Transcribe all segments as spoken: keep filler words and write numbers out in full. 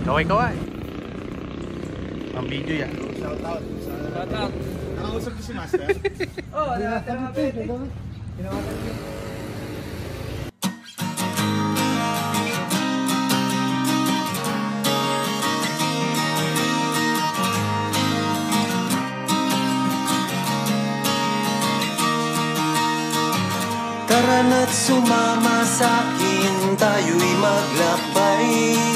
Kaway-kaway. Ang video yan. Shout out. Shout out. Nakausap ko si Master. Oh, wala ka na pwede. Tinawagan ko. Tara na't sumama sa'kin, tayo'y maglakbay.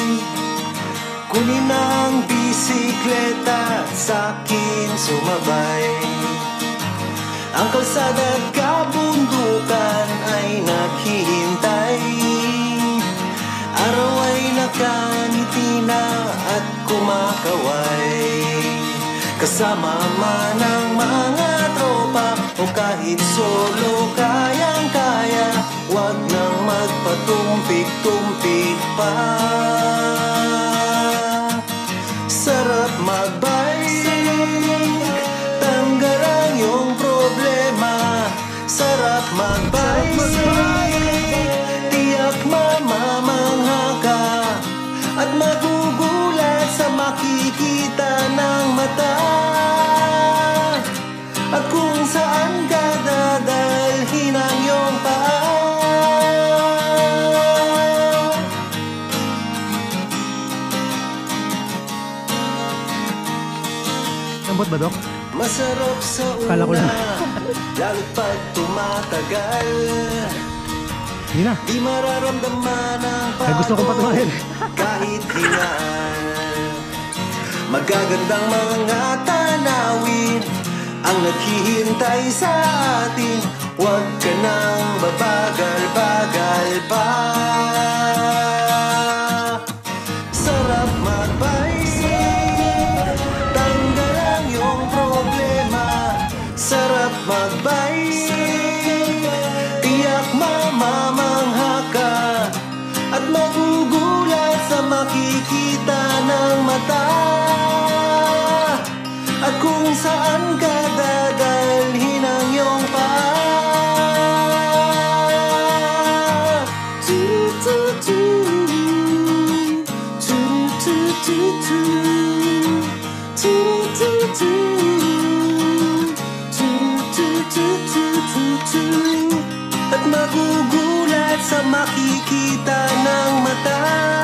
Kunin ang bisikleta, sa'kin sumabay. Ang kalsada at kabundukan ay naghihintay. Araw ay nakangiti na at kumakaway. Kasama man ang mga tropa o kahit solo kayang-kaya, wag nang magpatumpik-tumpik pa. Sarap magbike, tanggal ang iyong problema. Sarap magbike, tiyak mamamangha ka at magugulat sa makikita ng mata. At kung saan ka dadalhin ang iyong paa. Lambot ba, Dok? Masarap sa Kala ko una, lang. lalo't pag tumatagal. Hindi na. Di mararamdaman ang Ay, gusto kong patunayan. kahit hingaan. Magagandang mga tanawin ang naghihintay sa atin. Huwag ka nang babagal-bagal pa. Sarap magbike, tanggal ang iyong problema. Sarap magbike, tiyak mamamangha ka at magugulat sa makikita ng mata. At kung saan ka dadalhin ang iyong paa. At magugulat sa makikita ng mata.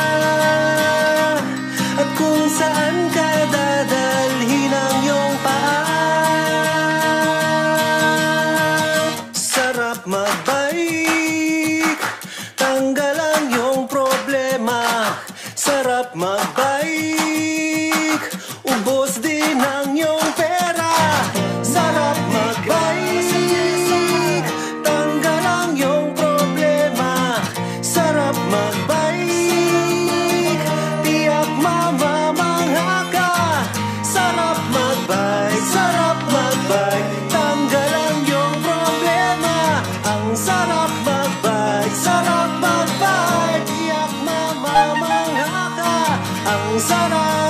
At kung saan ka dadalhin ang iyong paa. Sarap magbike, tanggal ang iyong problema. Sarap magbike, ubos din ang iyong pera. Sarap magbike, tanggal ang iyong problema. Sarap magbike, tiyak mamamangha ka. Sarap magbike, sarap magbike, tanggal ang iyong problema. Ang sarap magbike, sarap magbike, tiyak mamamangha ka. Ang sarap